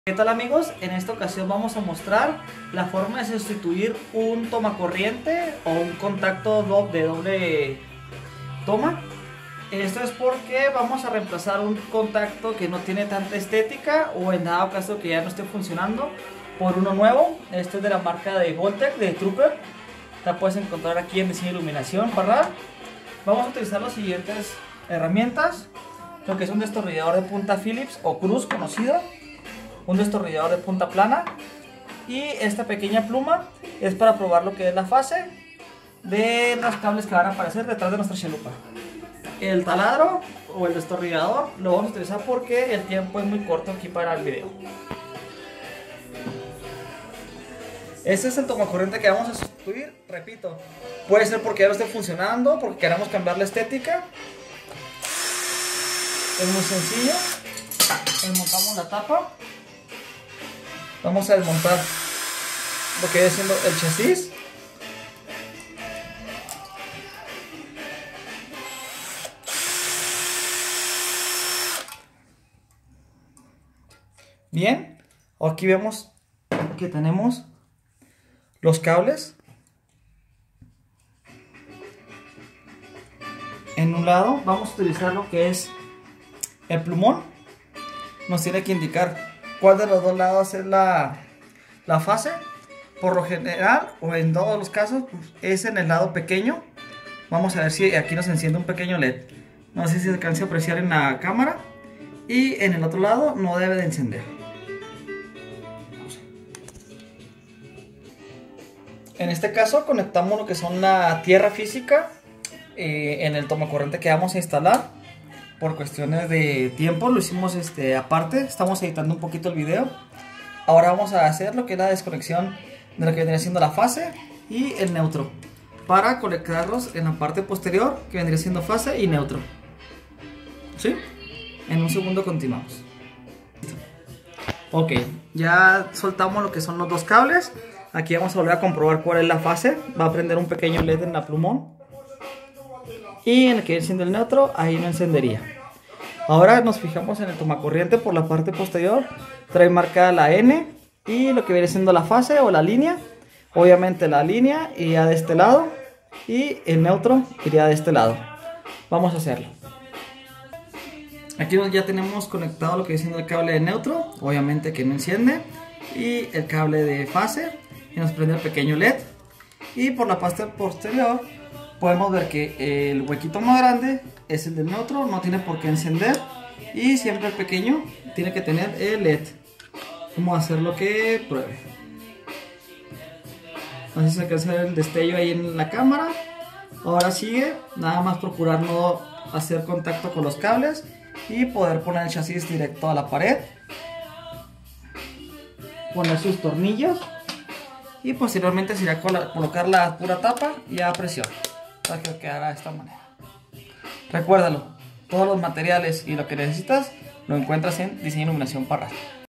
¿Qué tal amigos? En esta ocasión vamos a mostrar la forma de sustituir un tomacorriente o un contacto de doble toma. Esto es porque vamos a reemplazar un contacto que no tiene tanta estética o en dado caso que ya no esté funcionando por uno nuevo. Este es de la marca de Voltec, de Trooper. La puedes encontrar aquí en diseño de iluminación, ¿verdad? Vamos a utilizar las siguientes herramientas. Lo que es un destornillador de punta Phillips o Cruz conocido, un destornillador de punta plana y esta pequeña pluma es para probar lo que es la fase de los cables que van a aparecer detrás de nuestra chalupa. El taladro o el destornillador lo vamos a utilizar porque el tiempo es muy corto aquí para el video. Este es el tomacorriente que vamos a sustituir. Repito, puede ser porque ya no esté funcionando, porque queramos cambiar la estética. Es muy sencillo. Desmontamos la tapa. Vamos a desmontar lo que viene siendo el chasis. Bien, aquí vemos que tenemos los cables. En un lado vamos a utilizar lo que es el plumón. Nos tiene que indicar cuál de los dos lados es la fase. Por lo general, o en todos los casos, es en el lado pequeño. Vamos a ver si aquí nos enciende un pequeño LED. No sé si se alcanza a apreciar en la cámara. Y en el otro lado no debe de encender. En este caso conectamos lo que son la tierra física en el tomacorriente que vamos a instalar. Por cuestiones de tiempo lo hicimos aparte, estamos editando un poquito el video. Ahora vamos a hacer lo que es la desconexión de lo que vendría siendo la fase y el neutro, para conectarlos en la parte posterior que vendría siendo fase y neutro. ¿Sí? En un segundo continuamos. Ok, ya soltamos lo que son los dos cables. Aquí vamos a volver a comprobar cuál es la fase. Va a prender un pequeño LED en la plumón. Y en el que viene siendo el neutro, ahí no encendería. Ahora nos fijamos en el tomacorriente por la parte posterior. Trae marcada la N y lo que viene siendo la fase o la línea. Obviamente la línea iría de este lado y el neutro iría de este lado. Vamos a hacerlo. Aquí ya tenemos conectado lo que viene siendo el cable de neutro. Obviamente que no enciende. Y el cable de fase. Y nos prende el pequeño LED. Y por la parte posterior podemos ver que el huequito más grande es el del neutro, no tiene por qué encender. Y siempre el pequeño tiene que tener el LED. Vamos a hacer lo que pruebe. No sé si se alcanza a ver el destello ahí en la cámara. Ahora sigue, nada más procurar no hacer contacto con los cables y poder poner el chasis directo a la pared. Poner sus tornillos y posteriormente se irá a colocar la pura tapa y a presión para que quedara de esta manera. Recuérdalo, todos los materiales y lo que necesitas lo encuentras en Diseño e Iluminación Parra.